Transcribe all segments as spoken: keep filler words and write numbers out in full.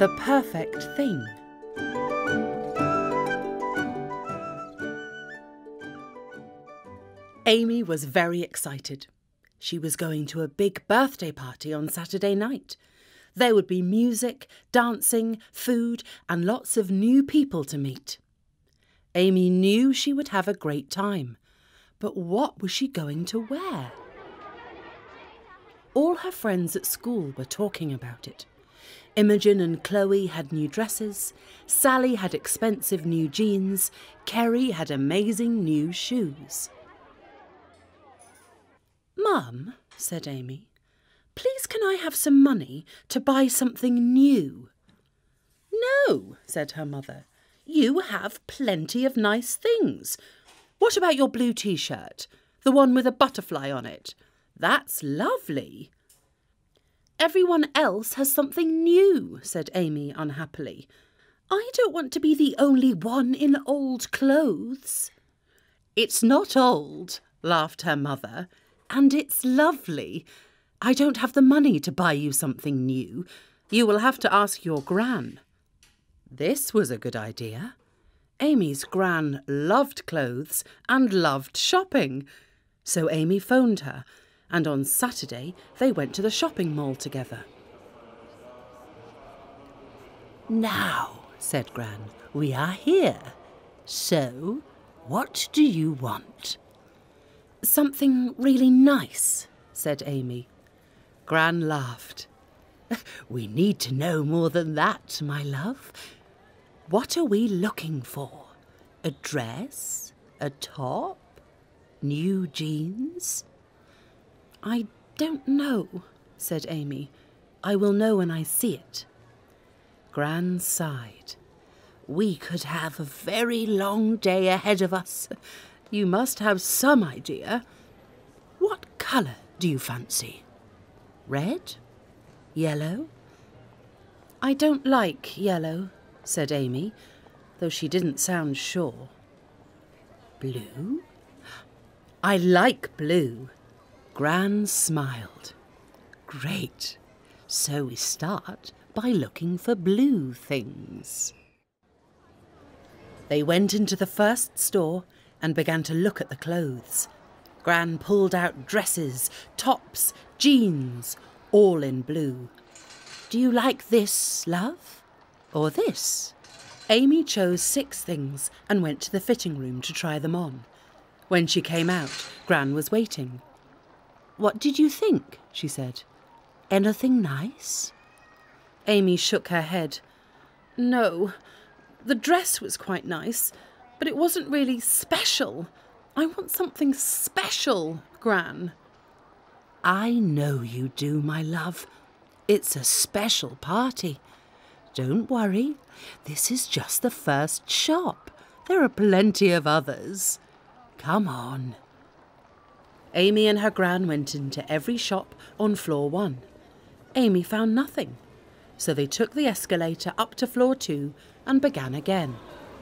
The perfect thing. Amy was very excited. She was going to a big birthday party on Saturday night. There would be music, dancing, food, and lots of new people to meet. Amy knew she would have a great time. But what was she going to wear? All her friends at school were talking about it. Imogen and Chloe had new dresses, Sally had expensive new jeans, Kerry had amazing new shoes. "Mum," said Amy, "please can I have some money to buy something new?" "No," said her mother, "you have plenty of nice things. What about your blue t-shirt, the one with a butterfly on it? That's lovely." "Everyone else has something new," said Amy unhappily. "I don't want to be the only one in old clothes." "It's not old," laughed her mother, "and it's lovely. I don't have the money to buy you something new. You will have to ask your gran." This was a good idea. Amy's gran loved clothes and loved shopping. So Amy phoned her, and on Saturday they went to the shopping mall together. "Now," said Gran, "we are here. So, what do you want?" "Something really nice," said Amy. Gran laughed. "We need to know more than that, my love. What are we looking for? A dress? A top? New jeans?" "I don't know," said Amy. "I will know when I see it." Gran sighed. "We could have a very long day ahead of us. You must have some idea. What colour do you fancy? Red? Yellow?" "I don't like yellow," said Amy, though she didn't sound sure. "Blue? I like blue." Gran smiled. "Great. So we start by looking for blue things." They went into the first store and began to look at the clothes. Gran pulled out dresses, tops, jeans, all in blue. "Do you like this, love? Or this?" Amy chose six things and went to the fitting room to try them on. When she came out, Gran was waiting. "What did you think?" she said. "Anything nice?" Amy shook her head. "No, the dress was quite nice, but it wasn't really special. I want something special, Gran." "I know you do, my love. It's a special party. Don't worry, this is just the first shop. There are plenty of others. Come on." Amy and her gran went into every shop on floor one. Amy found nothing, so they took the escalator up to floor two and began again.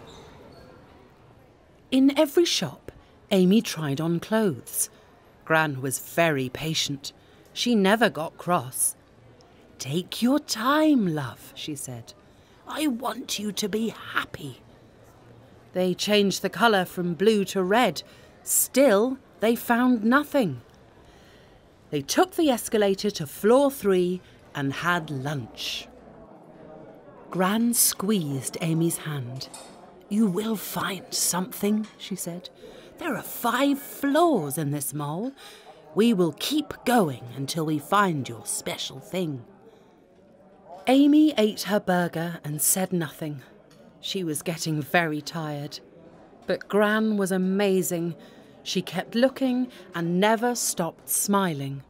In every shop, Amy tried on clothes. Gran was very patient. She never got cross. "Take your time, love," she said. "I want you to be happy." They changed the colour from blue to red. Still, they found nothing. They took the escalator to floor three and had lunch. Gran squeezed Amy's hand. "You will find something," she said. "There are five floors in this mall. We will keep going until we find your special thing." Amy ate her burger and said nothing. She was getting very tired. But Gran was amazing. She kept looking and never stopped smiling.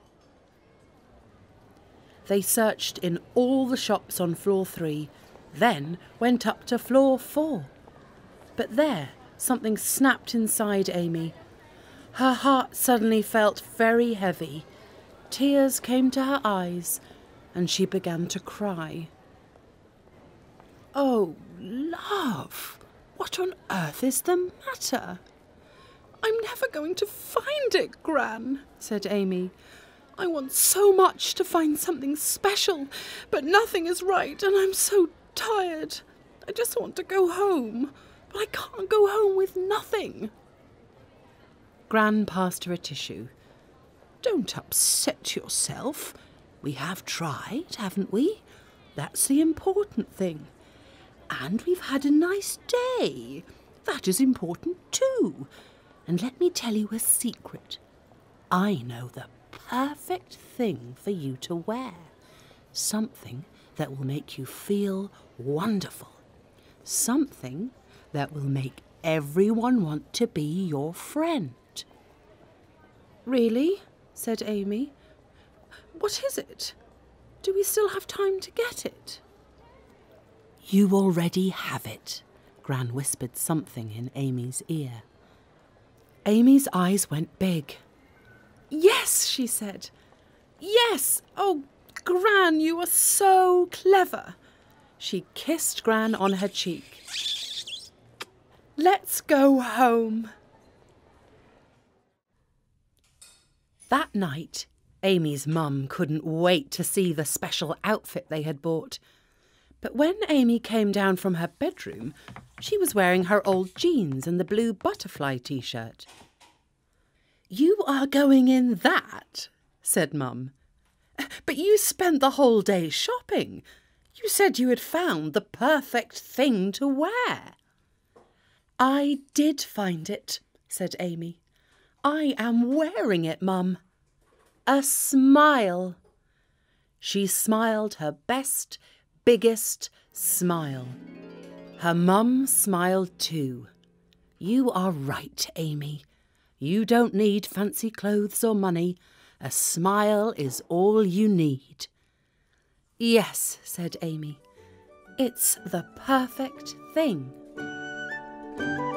They searched in all the shops on floor three, then went up to floor four. But there, something snapped inside Amy. Her heart suddenly felt very heavy. Tears came to her eyes, and she began to cry. "Oh, love, what on earth is the matter?" "I'm never going to find it, Gran," said Amy. "I want so much to find something special, but nothing is right, and I'm so tired. I just want to go home, but I can't go home with nothing. Gran passed her a tissue. Don't upset yourself. We have tried, haven't we? That's the important thing. And we've had a nice day. That is important too. And let me tell you a secret. I know the perfect thing for you to wear. Something that will make you feel wonderful. Something that will make everyone want to be your friend. Really? Said Amy. What is it? Do we still have time to get it? You already have it. Gran whispered something in Amy's ear. Amy's eyes went big. Yes, she said. Yes! Oh, Gran, you are so clever. She kissed Gran on her cheek. Let's go home. That night, Amy's mum couldn't wait to see the special outfit they had bought. But when Amy came down from her bedroom, she was wearing her old jeans and the blue butterfly T-shirt. You are going in that, said Mum. But you spent the whole day shopping. You said you had found the perfect thing to wear. I did find it, said Amy. I am wearing it, Mum. A smile. She smiled her best, biggest smile. Her mum smiled too. You are right, Amy. You don't need fancy clothes or money. A smile is all you need. Yes, said Amy. It's the perfect thing.